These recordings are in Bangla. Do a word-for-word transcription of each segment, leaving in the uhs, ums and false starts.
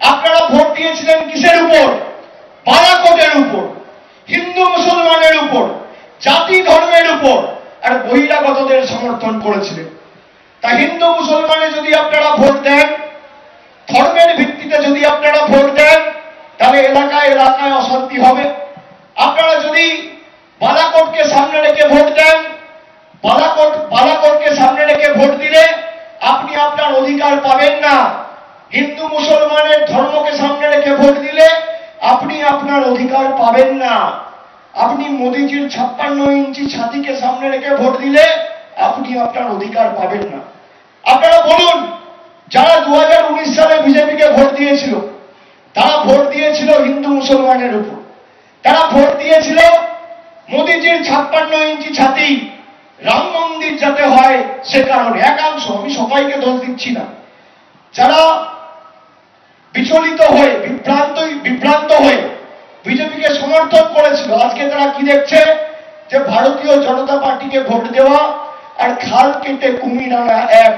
আপনারা ভোট দিয়েছিলেন কিসের উপর? বালাকোটের উপর, হিন্দু মুসলমানের উপর, জাতি ধর্মের উপর, আর বহিরাগতদের সমর্থন করেছিলেন। তা হিন্দু মুসলমানে যদি আপনারা ভোট দেন, ধর্মের ভিত্তিতে যদি আপনারা ভোট দেন, তাহলে এলাকায় এলাকায় অশান্তি হবে। আপনারা যদি বালাকোটকে সামনে রেখে ভোট দেন, বালাকোট বালাকোটকে সামনে রেখে ভোট দিলে আপনি আপনার অধিকার পাবেন না। হিন্দু মুসলমানের ধর্মকে সামনে রেখে ভোট দিলে আপনি আপনার অধিকার পাবেন না। আপনি মোদিজির ছাপ্পান্ন ইঞ্চি ছাতিকে সামনে রেখে ভোট দিলে আপনি আপনার অধিকার পাবেন না। আপনারা বলুন, যারা দু হাজার উনিশ সালে বিজেপিকে ভোট দিয়েছিল, তারা ভোট দিয়েছিল হিন্দু মুসলমানের উপর, তারা ভোট দিয়েছিল মোদিজির ছাপ্পান্ন ইঞ্চি ছাতি, রাম মন্দির যাতে হয় সে কারণে। একাংশ, আমি সবাইকে দোষ দিচ্ছি না, যারা বিচলিত হয়ে বিভ্রান্ত বিভ্রান্ত হয়ে বিজেপিকে সমর্থন করেছিল, আজকে তারা কি দেখছে যে ভারতীয় জনতা পার্টিকে ভোট দেওয়া আর খাল কেটে কুমির আনা এক।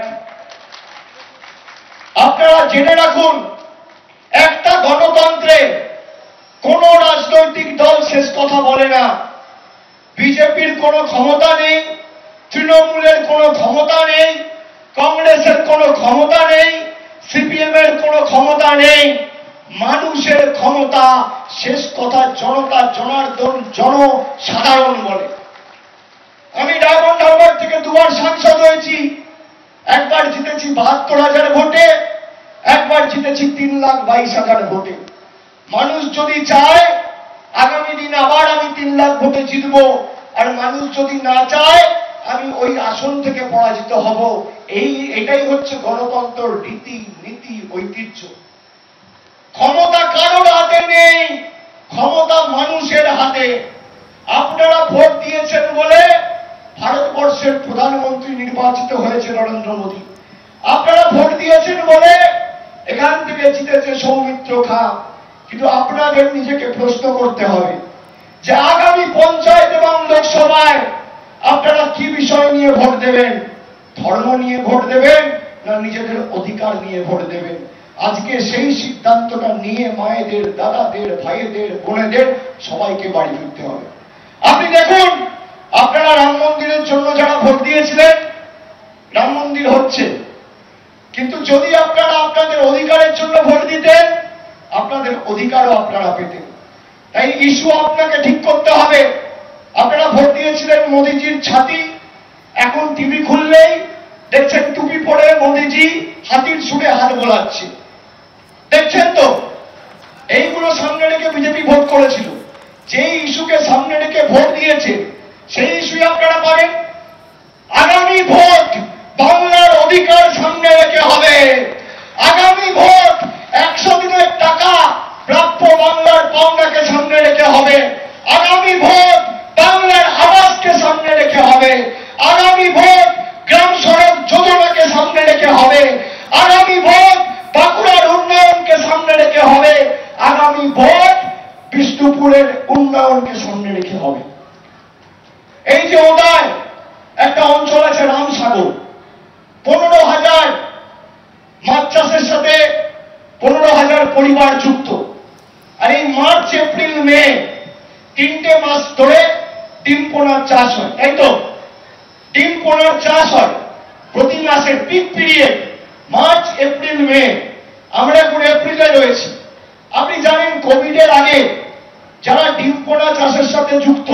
আপনারা জেনে রাখুন, একটা গণতন্ত্রে কোন রাজনৈতিক দল শেষ কথা বলে না। বিজেপির কোনো ক্ষমতা নেই, তৃণমূলের কোনো ক্ষমতা নেই, কংগ্রেসের কোনো ক্ষমতা নেই, সিপিএম এর কোনো ক্ষমতা নেই। মানুষের ক্ষমতা শেষ কথা জনতা জনার্দন জনসাধারণ বলে। আমি ডায়মন্ড হারবার থেকে দুবার সাংসদ হয়েছি, একবার জিতেছি বাহাত্তর হাজার ভোটে, একবার জিতেছি তিন লাখ বাইশ হাজার ভোটে। মানুষ যদি চায় আগামী দিন আবার আমি তিন লাখ ভোটে জিতবো, আর মানুষ যদি না চায় আমি ওই আসন থেকে পরাজিত হব। এই এটাই হচ্ছে গণতন্ত্র রীতি নীতি ঐতিহ্য। ক্ষমতা কারোর হাতে নেই, ক্ষমতা মানুষের হাতে। আপনারা ভোট দিয়েছেন বলে ভারতবর্ষের প্রধানমন্ত্রী নির্বাচিত হয়েছে নরেন্দ্র মোদী। আপনারা ভোট দিয়েছেন বলে এখান থেকে জিতেছে সৌমিত্র খাঁ। কিন্তু আপনাদের নিজেকে প্রশ্ন করতে হবে যে আগামী পঞ্চায়েত এবং লোকসভায় আপনারা কি বিষয় নিয়ে ভোট দেবেন? ধর্ম নিয়ে ভোট দেবেন না নিজেদের অধিকার নিয়ে ভোট দেবেন? আজকে সেই সিদ্ধান্তটা নিয়ে মায়েদের, দাদাদের, ভাইদের, বোনেদের সবাইকে বাড়ি ফিরতে হবে। আপনি দেখুন, আপনারা রাম মন্দিরের জন্য যারা ভোট দিয়েছিলেন, রাম মন্দির হচ্ছে, কিন্তু যদি আপনারা আপনাদের অধিকারের জন্য ভোট দিতেন, আপনাদের অধিকারও আপনারা পেতেন। তাই ইস্যু আপনাকে ঠিক করতে হবে। আপনারা ভোট দিয়েছিলেন মোদিজির ছাতি, এখন টিভি খুললেই দেখছেন টুপি পরে মোদিজি হাতির সুরে হাত বোলাচ্ছে, দেখছেন তো? এইগুলো সামনে রেখে বিজেপি ভোট করেছিল। যে ইস্যুকে সামনে রেখে ভোট দিয়েছে সেই ইস্যু আপনারা পাবেন। আগামী ভোট বাংলার অধিকার সামনে রেখে হবে। আগামী ভোট একশো দিনের টাকা প্রাপ্য বাংলার পাওনাকে সামনে রেখে হবে। আগামী ভোট বাংলার আবাসকে সামনে রেখে হবে। আগামী ভোট গ্রাম সড়ক যোজনাকে সামনে রেখে হবে। আগামী ভোট বাঁকুড়ার উন্নয়নকে সামনে রেখে হবে। আগামী ভোট বিষ্ণুপুরের উন্নয়নকে সামনে রেখে হবে। এই যে ওদায় একটা অঞ্চল আছে রামসাগর, পনেরো হাজার মাছ চাষের সাথে পনেরো হাজার পরিবার যুক্ত। আর এই মার্চ এপ্রিল মে তিনটে মাস ধরে ডিম পোনার চাষ হয়, তাই তো? ডিম পোনার চাষ হয় প্রতি মাসের peak period March April May. আমরা এখন এপ্রিলে রয়েছি। আপনি জানেন কোভিডের আগে যারা ডিম পোনা চাষের সাথে যুক্ত,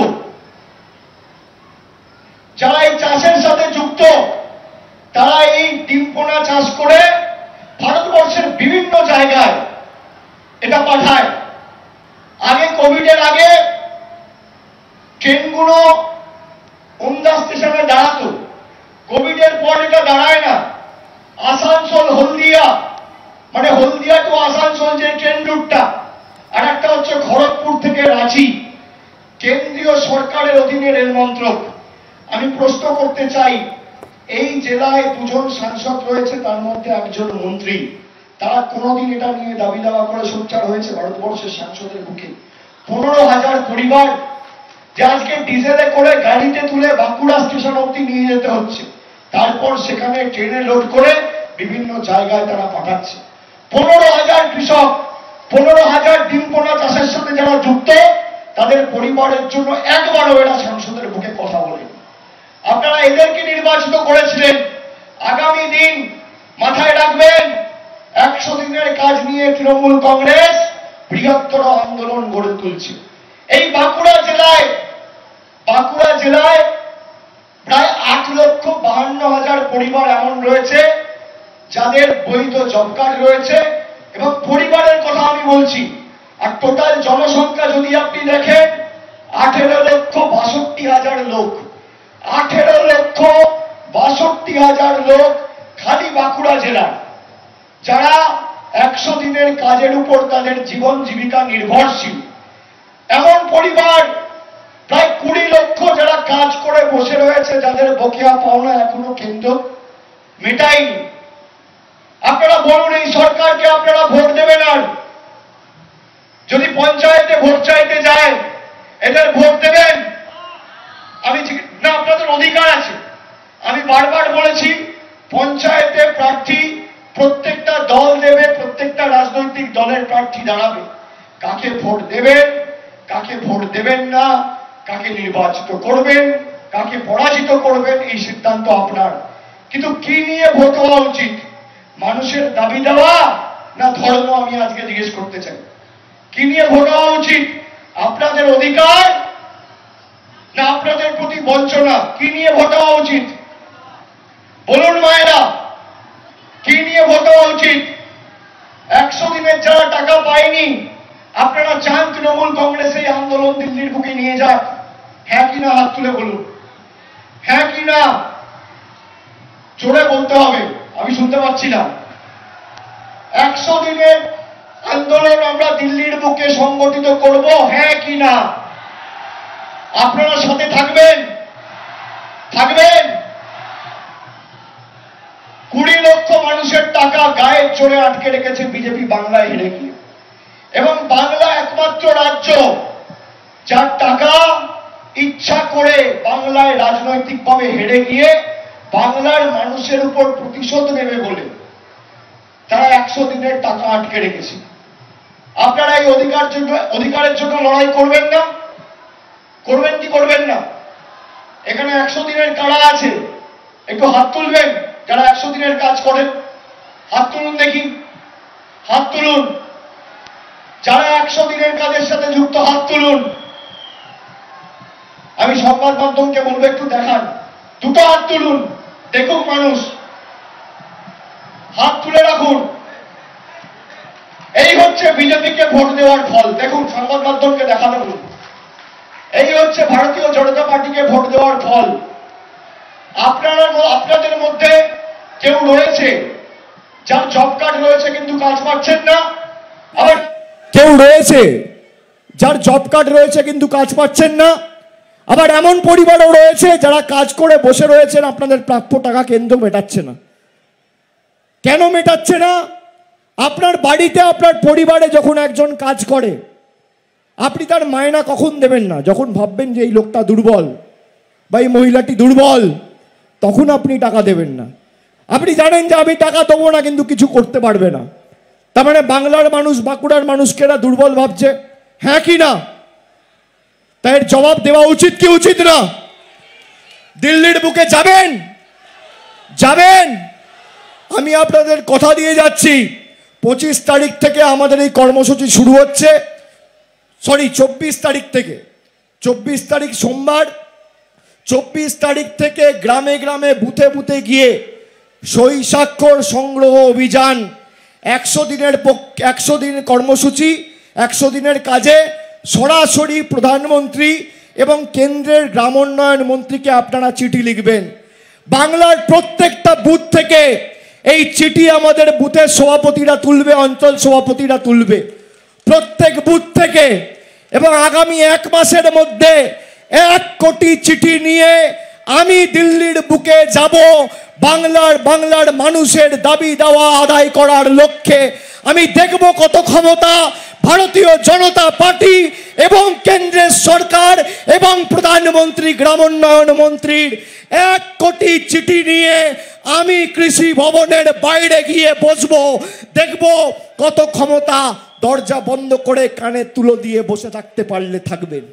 যারা এই চাষের সাথে যুক্ত, তারা এই ডিম পোনা চাষ করে ভারতবর্ষের বিভিন্ন জায়গায় এটা পাঠায়। আগে কোভিডের আগে ট্রেনগুলো ওন্দা স্টেশনে দাঁড়াতো, কোভিডের পর এটা দাঁড়ায় না। আসানসোল হলদিয়া, মানে হলদিয়া টু আসানসোল যে ট্রেন রুটটা, আর একটা হচ্ছে খড়গপুর থেকে রাঁচি। কেন্দ্রীয় সরকারের অধীনে রেল মন্ত্রক। আমি প্রশ্ন করতে চাই, এই জেলায় দুজন সাংসদ রয়েছে, তার মধ্যে একজন মন্ত্রী, তারা কোনোদিন এটা নিয়ে দাবি দাওয়া করে সোচ্চার হয়েছে ভারতবর্ষের সাংসদের মুখে? পনেরো হাজার পরিবার যে আজকে ডিজেলে করে গাড়িতে তুলে বাঁকুড়া স্টেশন অব্দি নিয়ে যেতে হচ্ছে, তারপর সেখানে ট্রেনে লোড করে বিভিন্ন জায়গায় তারা পাঠাচ্ছে। পনেরো হাজার কৃষক, পনেরো হাজার ডিম পোনা চাষের সাথে যারা যুক্ত, তাদের পরিবারের জন্য একবারও এরা সংসদের বুকে কথা বলেন। আপনারা এদেরকে নির্বাচিত করেছিলেন। আগামী দিন মাথায় রাখবেন, একশো দিনের কাজ নিয়ে তৃণমূল কংগ্রেস বৃহত্তর আন্দোলন গড়ে তুলছে। এই বাঁকুড়া জেলায় বাঁকুড়া জেলায় প্রায় আট লক্ষ বাহান্ন হাজার পরিবার এমন রয়েছে যাদের বৈধ জব কার্ড রয়েছে, এবং পরিবারের কথা আমি বলছি। আর টোটাল জনসংখ্যা যদি আপনি দেখেন, আঠেরো লক্ষ বাষট্টি হাজার লোক, আঠেরো লক্ষ বাষট্টি হাজার লোক খালি বাঁকুড়া জেলার, যারা একশো দিনের কাজের উপর তাদের জীবন জীবিকা নির্ভরশীল। এমন পরিবার প্রায় কুড়ি লক্ষ যারা কাজ করে বসে রয়েছে, যাদের বকেয়া পাওনা এখনো কেন্দ্র মেটায়নি। আপনারা বলুন, এই সরকারকে আপনারা ভোট দেবেন? আর যদি পঞ্চায়েতে ভোট চাইতে যায়, এদের ভোট দেবেন? আমি না, আপনাদের অধিকার আছে। আমি বারবার বলেছি, পঞ্চায়েতে প্রার্থী প্রত্যেকটা দল দেবে, প্রত্যেকটা রাজনৈতিক দলের প্রার্থী দাঁড়াবে। কাকে ভোট দেবেন, কাকে ভোট দেবেন না, কাকে নির্বাচিত করবেন, কাকে পরাজিত করবেন, এই সিদ্ধান্ত আপনার। কিন্তু কি নিয়ে ভোট হওয়া উচিত? মানুষের দাবি দেওয়া না ধর্ম? আমি আজকে জিজ্ঞেস করতে চাই, কি নিয়ে ভোট হওয়া উচিত? আপনাদের অধিকার না আপনাদের প্রতি বঞ্চনা? কি নিয়ে ভোট হওয়া উচিত বলুন মায়েরা? কি নিয়ে ভোট হওয়া উচিত? একশো দিনের যারা টাকা পায়নি, আপনারা চান তৃণমূল কংগ্রেস এই আন্দোলন দিল্লির বুকে নিয়ে যাক? হ্যাঁ কি না? হাত তুলে বলুন, হ্যাঁ কি না? জোরে বলতে হবে, আমি শুনতে পাচ্ছি না। একশো দিনের আন্দোলন আমরা দিল্লির বুকে সংগঠিত করব, হ্যাঁ কি না? আপনারা সাথে থাকবেন? থাকবেন? কুড়ি লক্ষ মানুষের টাকা গায়ের জোরে আটকে রেখেছে বিজেপি বাংলায় হেরে গিয়ে, এবং বাংলা একমাত্র রাজ্য যার টাকা ইচ্ছা করে বাংলায় রাজনৈতিকভাবে হেরে গিয়ে বাংলার মানুষের উপর প্রতিশোধ নেবে বলে তারা একশো দিনের টাকা আটকে রেখেছে। আপনারা এই অধিকার জন্য অধিকারের জন্য লড়াই করবেন না? করবেন কি করবেন না? এখানে একশো দিনের কারা আছে? একটু হাত তুলবেন যারা একশো দিনের কাজ করেন। হাত তুলুন দেখি, হাত তুলুন। যারা একশো দিনের কাজের সাথে যুক্ত, হাত তুলুন। আমি সংবাদ মাধ্যমকে বলবো, একটু দেখান, দুটো হাত তুলুন, দেখুন মানুষ। হাত তুলে রাখুন। এই হচ্ছে বিজেপিকে ভোট দেওয়ার ফল। দেখুন, সংবাদ মাধ্যমকে দেখাতে বলুন, এই হচ্ছে ভারতীয় জনতা পার্টিকে ভোট দেওয়ার ফল। আপনারা আপনাদের মধ্যে কেউ রয়েছে যার জব কার্ড রয়েছে কিন্তু কাজ পাচ্ছেন না, আবার কেউ রয়েছে যার জব কার্ড রয়েছে কিন্তু কাজ পাচ্ছেন না, আবার এমন পরিবারও রয়েছে যারা কাজ করে বসে রয়েছেন, আপনাদের প্রাপ্য টাকা কেন্দ্র মেটাচ্ছে না। কেন মেটাচ্ছে না? আপনার বাড়িতে আপনার পরিবারে যখন একজন কাজ করে, আপনি তার মায়না কখন দেবেন না? যখন ভাববেন যে এই লোকটা দুর্বল বা এই মহিলাটি দুর্বল, তখন আপনি টাকা দেবেন না। আপনি জানেন যে আমি টাকা দেবো না, কিন্তু কিছু করতে পারবে না। তার মানে বাংলার মানুষ, বাঁকুড়ার মানুষকে এরা দুর্বল ভাবছে, হ্যাঁ কি না? তাই এর জবাব দেওয়া উচিত কি উচিত না? দিল্লির বুকে যাবেন? যাবেন? আমি আপনাদের কথা দিয়ে যাচ্ছি, পঁচিশ তারিখ থেকে আমাদের এই কর্মসূচি শুরু হচ্ছে। সরি চব্বিশ তারিখ থেকে, চব্বিশ তারিখ সোমবার। চব্বিশ তারিখ থেকে গ্রামে গ্রামে বুথে বুথে গিয়ে সই স্বাক্ষর সংগ্রহ অভিযান, একশো দিনের একশো দিনের কর্মসূচি, একশো দিনের কাজে সরাসরি প্রধানমন্ত্রী এবং কেন্দ্রের গ্রামোন্নয়ন মন্ত্রীকে আপনারা চিঠি লিখবেন। বাংলার প্রত্যেকটা বুথ থেকে এই চিঠি আমাদের বুথের সভাপতিরা তুলবে, অঞ্চল সভাপতিরা তুলবে প্রত্যেক বুথ থেকে। এবং আগামী এক মাসের মধ্যে এক কোটি চিঠি নিয়ে আমি দিল্লির বুকে যাব, বাংলার বাংলার মানুষের দাবি দাওয়া আদায় করার লক্ষ্যে। আমি দেখব কত ক্ষমতা ভারতীয় জনতা পার্টি এবং কেন্দ্রের সরকার এবং প্রধানমন্ত্রী গ্রামোন্নয়ন মন্ত্রীর। এক কোটি চিঠি নিয়ে আমি কৃষি ভবনের বাইরে গিয়ে বসবো, দেখবো কত ক্ষমতা দরজা বন্ধ করে কানে তুলো দিয়ে বসে থাকতে পারলে থাকবেন।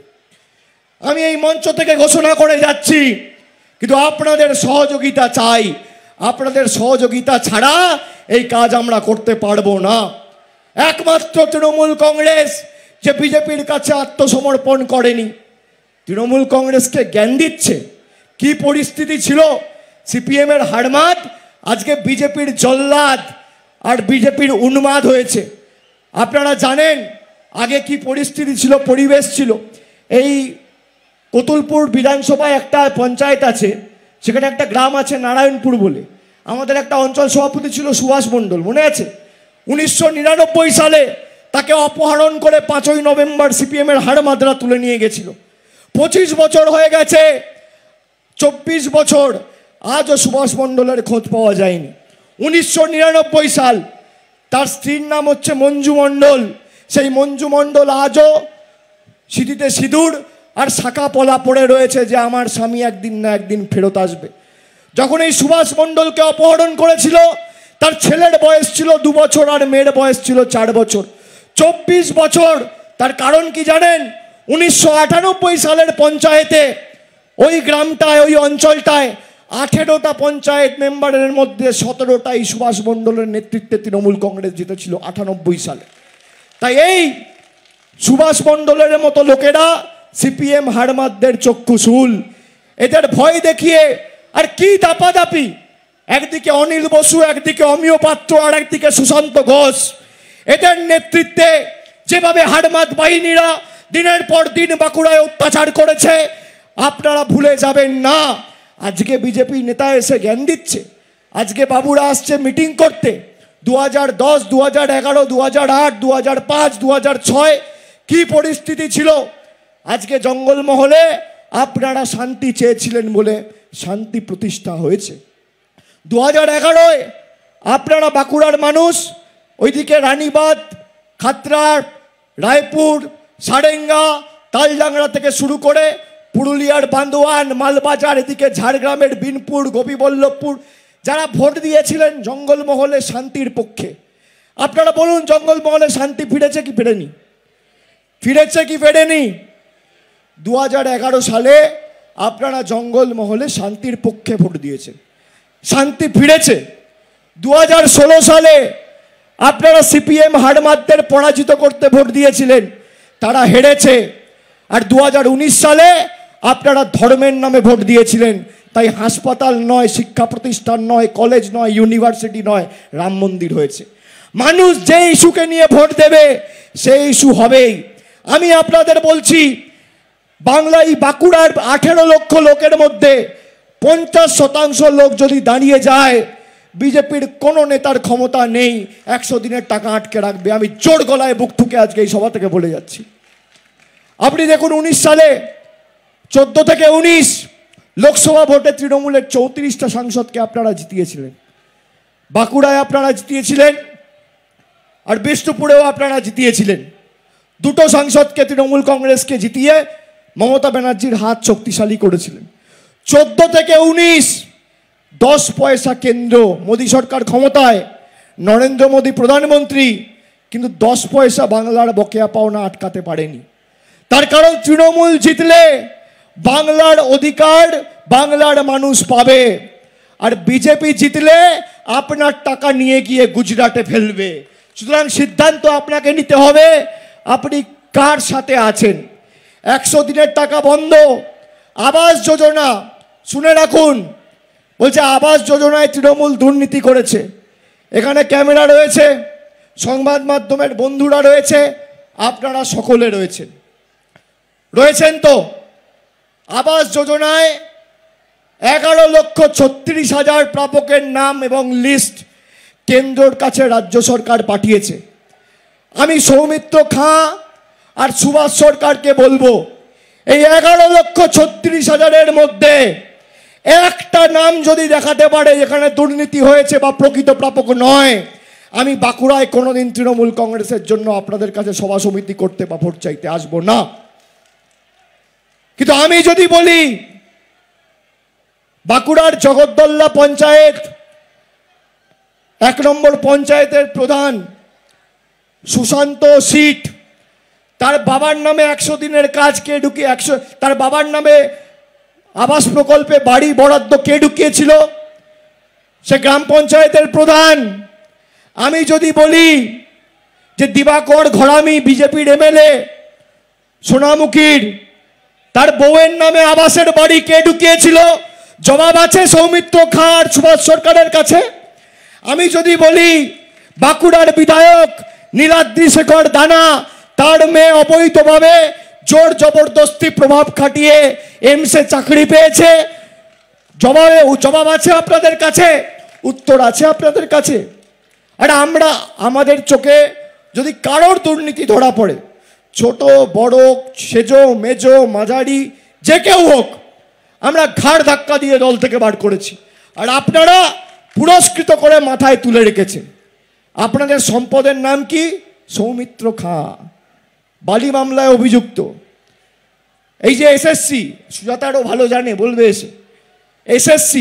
আমি এই মঞ্চ থেকে ঘোষণা করে যাচ্ছি, কিন্তু আপনাদের সহযোগিতা চাই। আপনাদের সহযোগিতা ছাড়া এই কাজ আমরা করতে পারবো না। একমাত্র তৃণমূল কংগ্রেস যে বিজেপির কাছে আত্মসমর্পণ করেনি, তৃণমূল কংগ্রেসকে জ্ঞান দিচ্ছে কি পরিস্থিতি ছিল। সিপিএম এর হাড়মাদ আজকে বিজেপির জল্লাদ আর বিজেপির উন্মাদ হয়েছে। আপনারা জানেন আগে কি পরিস্থিতি ছিল, পরিবেশ ছিল। এই কতুলপুর বিধানসভায় একটা পঞ্চায়েত আছে, সেখানে একটা গ্রাম আছে নারায়ণপুর বলে। আমাদের একটা অঞ্চল সভাপতি ছিল সুভাষ মণ্ডল, মনে আছে? উনিশশো নিরানব্বই সালে তাকে অপহরণ করে পাঁচই নভেম্বর সিপিএম এর হাড়মাদরা তুলে নিয়ে গেছিল। পঁচিশ বছর হয়ে গেছে, চব্বিশ বছর, আজও সুভাষ মণ্ডলের খোঁজ পাওয়া যায়নি। উনিশশো নিরানব্বই সাল, তার স্ত্রীর নাম হচ্ছে মঞ্জু মণ্ডল। সেই মঞ্জু মণ্ডল আজও সিঁথিতে সিঁদুর আর শাখা পলা পড়ে রয়েছে যে আমার স্বামী একদিন না একদিন ফেরত আসবে। যখন এই সুভাষ মণ্ডলকে অপহরণ করেছিল তার ছেলের বয়স ছিল দু বছর আর মেয়ের বয়স ছিল চার বছর। চব্বিশ বছর। তার কারণ কি জানেন? উনিশশো আটানব্বই সালের পঞ্চায়েতে ওই গ্রামটায়, ওই অঞ্চলটায় আঠেরোটা পঞ্চায়েত মেম্বারের মধ্যে সতেরোটাই সুভাষ মণ্ডলের নেতৃত্বে তৃণমূল কংগ্রেস জিতেছিল আটানব্বই সালে। তাই এই সুভাষ মণ্ডলের মতো লোকেরা সিপিএম হাড়মাদদের চক্ষুশূল। এদের ভয় দেখিয়ে আর কি দাপাদাপি, একদিকে অনিল বসু, একদিকে অমিয় পাত্র, আর একদিকে সুশান্ত ঘোষ। এদের নেতৃত্বে যেভাবে হাড়মাদ বাহিনীরা দিনের পর দিন বাঁকুড়ায় অত্যাচার করেছে, আপনারা ভুলে যাবেন না। আজকে বিজেপি নেতা এসে জ্ঞান দিচ্ছে। আজকে বাবুরা আসছে মিটিং করতে। দু হাজার দশ, দু হাজার এগারো, দু হাজার আট, দু হাজার পাঁচ, দু হাজার ছয় কি পরিস্থিতি ছিল। আজকে জঙ্গলমহলে আপনারা শান্তি চেয়েছিলেন বলে শান্তি প্রতিষ্ঠা হয়েছে। দু হাজার এগারোয় আপনারা বাঁকুড়ার মানুষ ওইদিকে রানীবাঁধ, খাতড়ার, রায়পুর, সারেঙ্গা, তালডাংরা থেকে শুরু করে পুরুলিয়ার বান্দোয়ান, মালবাজার, এদিকে ঝাড়গ্রামের বিনপুর, গোপীবল্লভপুর, যারা ভোট দিয়েছিলেন জঙ্গলমহলে শান্তির পক্ষে, আপনারা বলুন জঙ্গলমহলে শান্তি ফিরেছে কি ফেরেনি? ফিরেছে কি ফেরেনি? দু হাজার এগারো সালে আপনারা জঙ্গলমহলে শান্তির পক্ষে ভোট দিয়েছেন, শান্তি ফিরেছে। দু হাজার ষোলো সালে আপনারা সিপিএম হাড়মাদদের পরাজিত করতে ভোট দিয়েছিলেন, তারা হেরেছে। আর দু হাজার উনিশ সালে আপনারা ধর্মের নামে ভোট দিয়েছিলেন, তাই হাসপাতাল নয়, শিক্ষা প্রতিষ্ঠান নয়, কলেজ নয়, ইউনিভার্সিটি নয়, রাম মন্দির হয়েছে। মানুষ যে ইস্যুকে নিয়ে ভোট দেবে সেই ইস্যু হবেই। আমি আপনাদের বলছি, বাংলায় বাঁকুড়ার আঠেরো লক্ষ লোকের মধ্যে পঞ্চাশ শতাংশ লোক যদি দাঁড়িয়ে যায়, বিজেপির কোনো নেতার ক্ষমতা নেই একশো দিনের টাকা আটকে রাখবে। আমি জোর গলায় বুক ঠুকে আজকে এই সভা থেকে বলে যাচ্ছি। আপনি দেখুন উনিশ সালে চোদ্দ থেকে উনিশ লোকসভা ভোটে তৃণমূলের চৌত্রিশটা সাংসদকে আপনারা জিতিয়েছিলেন। বাঁকুড়ায় আপনারা জিতিয়েছিলেন আর বিষ্ণুপুরেও আপনারা জিতিয়েছিলেন। দুটো সাংসদকে তৃণমূল কংগ্রেসকে জিতিয়ে মমতা ব্যানার্জির হাত শক্তিশালী করেছিলেন। চোদ্দ থেকে উনিশ দশ পয়সা কেন্দ্র, মোদী সরকার ক্ষমতায়, নরেন্দ্র মোদী প্রধানমন্ত্রী, কিন্তু দশ পয়সা বাংলার বকেয়া পাওনা আটকাতে পারেনি। তার কারণ তৃণমূল জিতলে বাংলার অধিকার বাংলার মানুষ পাবে, আর বিজেপি জিতলে আপনার টাকা নিয়ে গিয়ে গুজরাটে ফেলবে। সুতরাং সিদ্ধান্ত আপনাকে নিতে হবে আপনি কার সাথে আছেন। একশো দিনের টাকা বন্ধ, আবাস যোজনা শুনে রাখুন, বলছে আবাস যোজনায় তৃণমূল দুর্নীতি করেছে। এখানে ক্যামেরা রয়েছে, সংবাদ মাধ্যমের বন্ধুরা রয়েছে, আপনারা সকলে রয়েছেন রয়েছেন তো। আবাস যোজনায় এগারো লক্ষ ছত্রিশ হাজার প্রাপকের নাম এবং লিস্ট কেন্দ্রের কাছে রাজ্য সরকার পাঠিয়েছে। আমি সৌমিত্র খাঁ আর সুভাষ সরকারকে বলবো, এই এগারো লক্ষ ছত্রিশ হাজারের মধ্যে একটা নাম যদি দেখাতে পারে যেখানে দুর্নীতি হয়েছে বা প্রকৃত প্রাপক নয়, আমি বাঁকুড়ায় কোনোদিন তৃণমূল কংগ্রেসের জন্য আপনাদের কাছে সভা সমিতি করতে বা ভোট চাইতে আসবো না। কিন্তু আমি যদি বলি বাঁকুড়ার জগদ্দল্লা পঞ্চায়েত এক নম্বর পঞ্চায়েতের প্রধান সুশান্ত সিট, তার বাবার নামে একশো দিনের কাজ কে ঢুকিয়ে একশো তার বাবার নামে আবাস প্রকল্পে বাড়ি বরাদ্দ কে ঢুকিয়েছিল? সে গ্রাম পঞ্চায়েতের প্রধান। আমি যদি বলি যে দিবাকর ঘরামি বিজেপির এমএলএ সোনামুখীর, তার বউয়ের নামে আবাসের বাড়ি কে ঢুকিয়েছিল? জবাব আছে সৌমিত্র খাঁ আর সুভাষ সরকারের কাছে। আমি যদি বলি বাঁকুড়ার বিধায়ক নীলাদ্রি শেখর দানা, তার মেয়ে অবৈধভাবে জোর জবরদস্তি প্রভাব খাটিয়ে এমসে চাকরি পেয়েছে, জবাবে জবাব আছে আপনাদের কাছে, উত্তর আছে আপনাদের কাছে। আর আমরা আমাদের চোখে যদি কারোর দুর্নীতি ধরা পড়ে, ছোট বড় সেজো মেজো মাঝারি যে কেউ হোক, আমরা ঘাড় ধাক্কা দিয়ে দল থেকে বার করেছি। আর আপনারা পুরস্কৃত করে মাথায় তুলে রেখেছেন। আপনাদের সম্পদের নাম কি? সৌমিত্র খাঁ, বালি মামলায় অভিযুক্ত। এই যে এসএসসি, সুজাতারও ভালো জানে, বলবে এসে, এসএসসি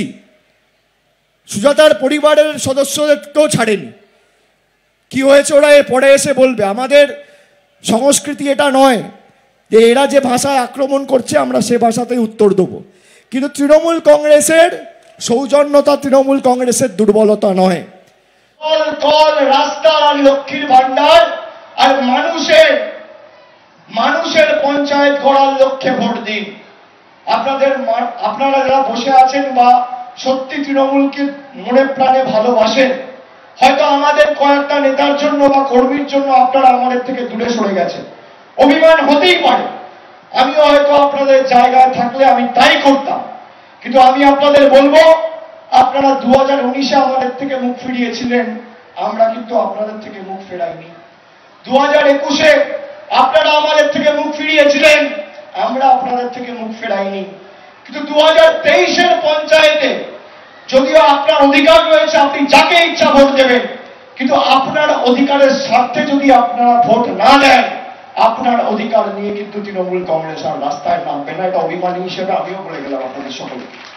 সুজাতার পরিবারের সদস্যদেরকেও ছাড়েনি। কি হয়েছে ওরা এর পরে এসে বলবে। আমাদের সংস্কৃতি এটা নয় যে এরা যে ভাষায় আক্রমণ করছে আমরা সে ভাষাতেই উত্তর দেবো। কিন্তু তৃণমূল কংগ্রেসের সৌজন্যতা তৃণমূল কংগ্রেসের দুর্বলতা নয়। কল কল রাস্তা আর লক্ষ্মীর ভান্ডার আর মানুষের মানুষের পঞ্চায়েত গড়ার লক্ষ্যে ভোট দিন। আপনাদের আপনারা যারা বসে আছেন বা সত্যি তৃণমূলকে মনে প্রাণে ভালোবাসেন, হয়তো আমাদের কয়েকটা নেতার জন্য বা কর্মীর জন্য আপনারা আমাদের থেকে দূরে সরে গেছেন, অভিমান হতেই পারে। আমিও হয়তো আপনাদের জায়গায় থাকলে আমি তাই করতাম। কিন্তু আমি আপনাদের বলবো, আপনারা দু হাজার উনিশে আমাদের থেকে মুখ ফিরিয়েছিলেন, আমরা কিন্তু আপনাদের থেকে মুখ ফেরাইনি। দু হাজার একুশে আপনারা আমাদের থেকে মুখ ফিরিয়েছিলেন, আমরা আপনাদের থেকে মুখ ফেরাইনি। কিন্তু দু হাজার তেইশের পঞ্চায়েতে যদিও আপনার অধিকার রয়েছে, আপনি যাকে ইচ্ছা ভোট দেবেন, কিন্তু আপনার অধিকারের স্বার্থে যদি আপনারা ভোট না দেন, আপনার অধিকার নিয়ে কিন্তু তৃণমূল কংগ্রেস আর রাস্তায় নামবে না। এটা অভিমানী হিসেবে আমিও বলে গেলাম আপনাদের সকলকে।